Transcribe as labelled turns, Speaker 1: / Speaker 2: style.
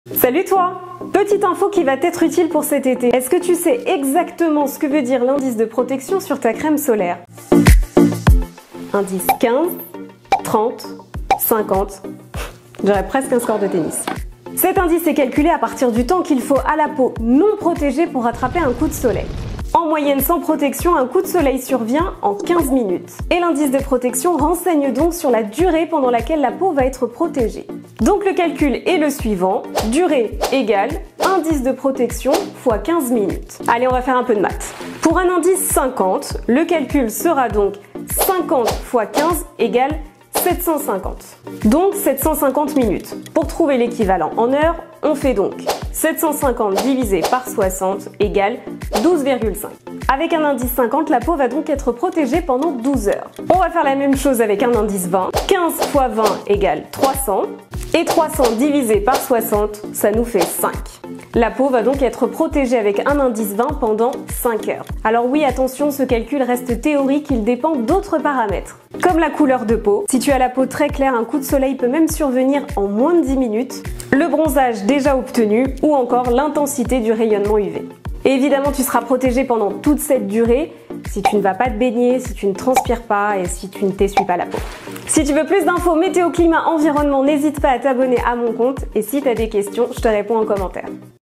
Speaker 1: Salut toi! Petite info qui va t'être utile pour cet été. Est-ce que tu sais exactement ce que veut dire l'indice de protection sur ta crème solaire? Indice 15, 30, 50. J'aurais presque un score de tennis. Cet indice est calculé à partir du temps qu'il faut à la peau non protégée pour attraper un coup de soleil. En moyenne sans protection, un coup de soleil survient en 15 minutes. Et l'indice de protection renseigne donc sur la durée pendant laquelle la peau va être protégée. Donc le calcul est le suivant, durée égale indice de protection fois 15 minutes. Allez, on va faire un peu de maths. Pour un indice 50, le calcul sera donc 50 fois 15 égale 750. Donc 750 minutes. Pour trouver l'équivalent en heures, on fait donc 750 divisé par 60 égale 12,5. Avec un indice 50, la peau va donc être protégée pendant 12 heures. On va faire la même chose avec un indice 20. 15 fois 20 égale 300. Et 300 divisé par 60, ça nous fait 5. La peau va donc être protégée avec un indice 20 pendant 5 heures. Alors oui, attention, ce calcul reste théorique, il dépend d'autres paramètres. Comme la couleur de peau, si tu as la peau très claire, un coup de soleil peut même survenir en moins de 10 minutes, le bronzage déjà obtenu ou encore l'intensité du rayonnement UV. Et évidemment, tu seras protégé pendant toute cette durée si tu ne vas pas te baigner, si tu ne transpires pas et si tu ne t'essuies pas la peau. Si tu veux plus d'infos météo, climat, environnement, n'hésite pas à t'abonner à mon compte et si tu as des questions, je te réponds en commentaire.